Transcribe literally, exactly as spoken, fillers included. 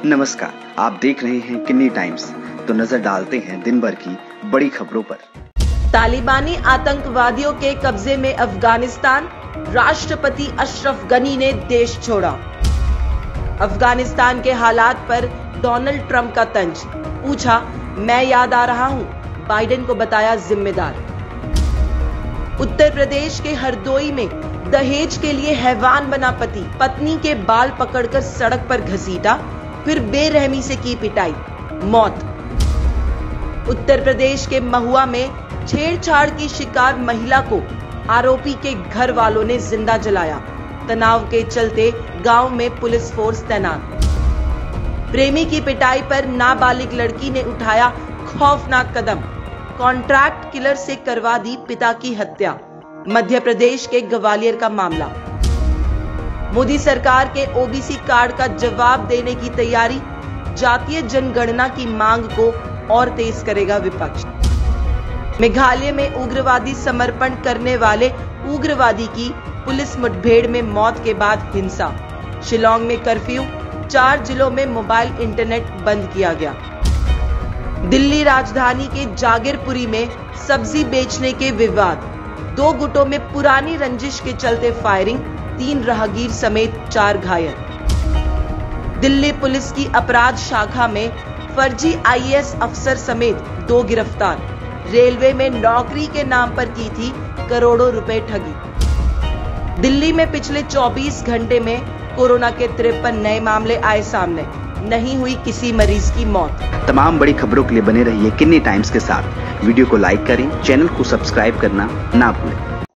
नमस्कार, आप देख रहे हैं किन्नी टाइम्स। तो नजर डालते हैं दिन भर की बड़ी खबरों पर। तालिबानी आतंकवादियों के कब्जे में अफगानिस्तान, राष्ट्रपति अशरफ गनी ने देश छोड़ा। अफगानिस्तान के हालात पर डोनाल्ड ट्रंप का तंज, पूछा मैं याद आ रहा हूं, बाइडेन को बताया जिम्मेदार। उत्तर प्रदेश के हरदोई में दहेज के लिए हैवान बना पति, पत्नी के बाल पकड़कर सड़क पर घसीटा, फिर बेरहमी से की पिटाई, मौत। उत्तर प्रदेश के महुआ में छेड़छाड़ की शिकार महिला को आरोपी के घर वालों ने जिंदा जलाया। तनाव के चलते गांव में पुलिस फोर्स तैनात। प्रेमी की पिटाई पर नाबालिग लड़की ने उठाया खौफनाक कदम, कॉन्ट्रैक्ट किलर से करवा दी पिता की हत्या। मध्य प्रदेश के ग्वालियर का मामला। मोदी सरकार के ओबीसी कार्ड का जवाब देने की तैयारी, जातीय जनगणना की मांग को और तेज करेगा विपक्ष। मेघालय में उग्रवादी समर्पण करने वाले उग्रवादी की पुलिस मुठभेड़ में मौत के बाद हिंसा। शिलांग में कर्फ्यू, चार जिलों में मोबाइल इंटरनेट बंद किया गया। दिल्ली राजधानी के जागीरपुरी में सब्जी बेचने के विवाद, दो गुटों में पुरानी रंजिश के चलते फायरिंग, तीन राहगीर समेत चार घायल। दिल्ली पुलिस की अपराध शाखा में फर्जी आईएएस अफसर समेत दो गिरफ्तार। रेलवे में नौकरी के नाम पर की थी करोड़ों रुपए ठगी। दिल्ली में पिछले चौबीस घंटे में कोरोना के तिरपन नए मामले आए सामने, नहीं हुई किसी मरीज की मौत। तमाम बड़ी खबरों के लिए बने रहिए किन्नी टाइम्स के साथ। वीडियो को लाइक करें, चैनल को सब्सक्राइब करना ना भूलें।